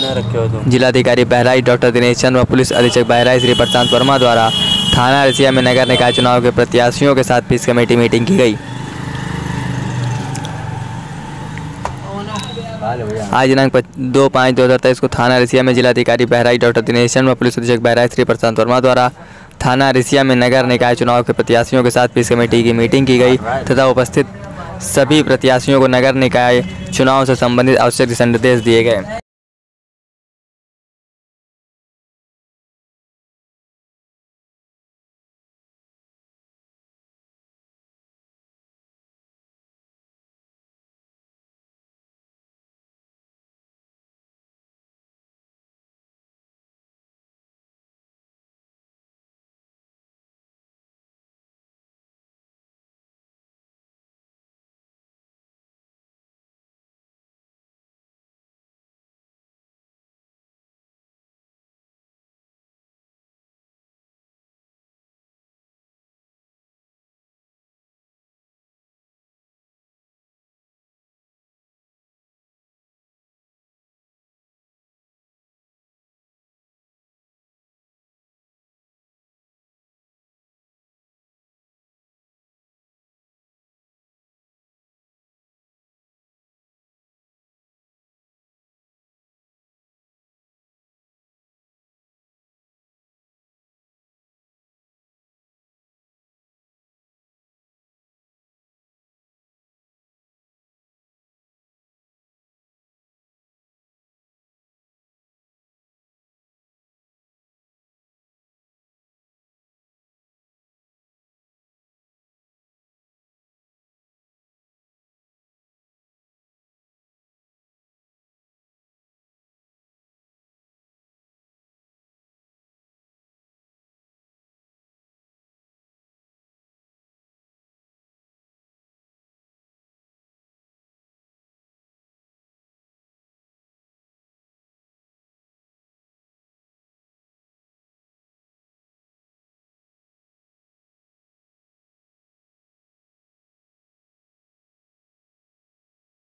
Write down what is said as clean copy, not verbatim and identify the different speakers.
Speaker 1: रखे हो तुम?
Speaker 2: जिलाधिकारी बहराइच डॉक्टर दिनेश चंद्र व पुलिस अधीक्षक बहराइच श्री प्रशांत वर्मा द्वारा थाना रिसिया में नगर निकाय चुनाव के प्रत्याशियों के साथ पीस कमेटी मीटिंग की गई। आज दिनांक 2/5/2023 को थाना रिसिया में जिलाधिकारी बहराइच डॉक्टर दिनेश चंद्र व पुलिस अधीक्षक बहराइच श्री प्रशांत वर्मा द्वारा थाना रिसिया में नगर निकाय चुनाव के प्रत्याशियों के साथ पीस कमेटी की मीटिंग की गई तथा उपस्थित सभी प्रत्याशियों को नगर निकाय चुनाव से संबंधित आवश्यक दिशा निर्देश दिए गए।